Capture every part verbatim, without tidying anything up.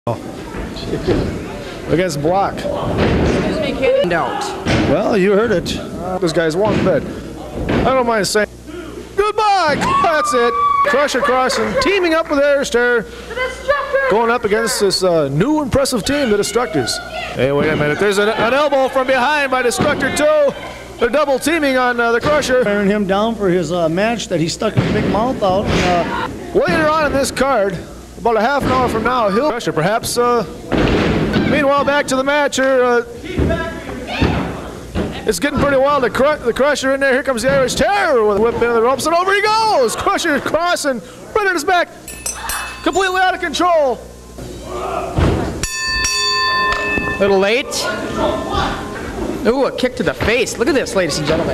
Against Block. Doubt. Well, you heard it. This guy's one bit. I don't mind saying goodbye. That's it. Crusher Crossen teaming up with Airster, going up against this uh, new impressive team, the Destructors. Hey, wait a minute. There's an, an elbow from behind by Destructor two. They're double teaming on uh, the Crusher. Tearing him down for his uh, match that he stuck his big mouth out. Uh, Later on in this card, about a half an hour from now, he'll Crusher perhaps. Uh, meanwhile, back to the match here. Uh, it's getting pretty wild. The, cru the Crusher in there. Here comes the Irish Terror with a whip into the ropes, and over he goes. Crusher crossing, right on his back, completely out of control. A little late. Ooh, a kick to the face. Look at this, ladies and gentlemen.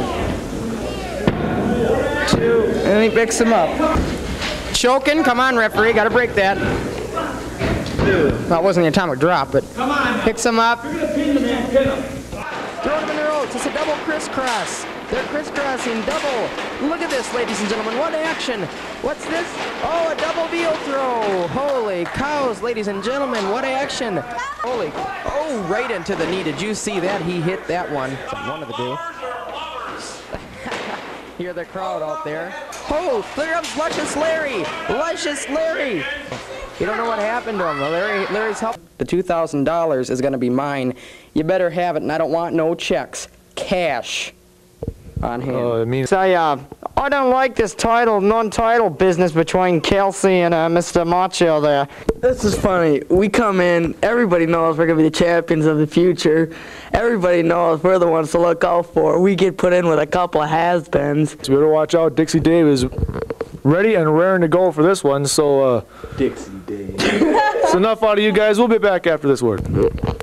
Two, and he picks him up. Choking, come on, referee, gotta break that. Well, it wasn't the atomic drop, but picks him up. Throw him in the ropes. It's a double crisscross. They're crisscrossing double. Look at this, ladies and gentlemen. What action? What's this? Oh, a double heel throw. Holy cows, ladies and gentlemen. What action? Holy. Oh, right into the knee. Did you see that? He hit that one. One of the two. Hear the crowd out there. Oh, there comes Luscious Larry. Luscious Larry. You don't know what happened to him. Larry, Larry's help. The two thousand dollars is going to be mine. You better have it, and I don't want no checks. Cash on hand. Oh, it means I, uh, I don't like this title, non-title business between Kelsey and uh, Mister Macho there. This is funny. We come in, everybody knows we're going to be the champions of the future. Everybody knows we're the ones to look out for. We get put in with a couple of has-beens. So you better watch out. Dixie Dave is ready and raring to go for this one. So, uh, Dixie Dave. it's enough out of you guys. We'll be back after this word.